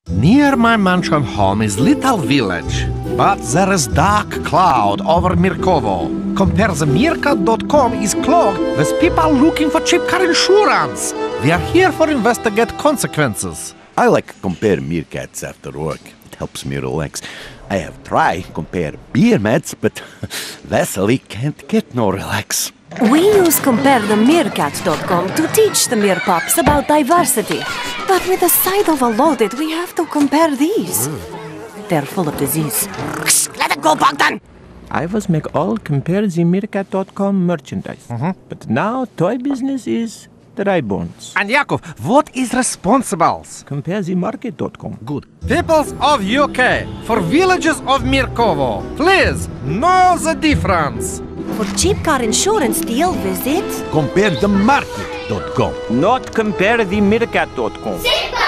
Near my mansion home is little village, but there is dark cloud over Meerkovo. Compare the Meerkat.com is clogged with people looking for cheap car insurance. We are here for investigate consequences. I like compare meerkats after work. It helps me relax. I have tried compare beer mats, but Vasily can't get no relax. We use comparethemeerkat.com to teach the Meerpops about diversity. But with the site overloaded, we have to compare these. They're full of disease. Let it go, Bogdan! I was make all comparethemeerkat.com merchandise. But now toy business is dry bones. And Yakov, what is responsible? Comparethemarket.com. Good. Peoples of UK, for villages of Meerkovo, please know the difference. For cheap car insurance deal, visit Compare the market.com. Not comparethemeerkat.com.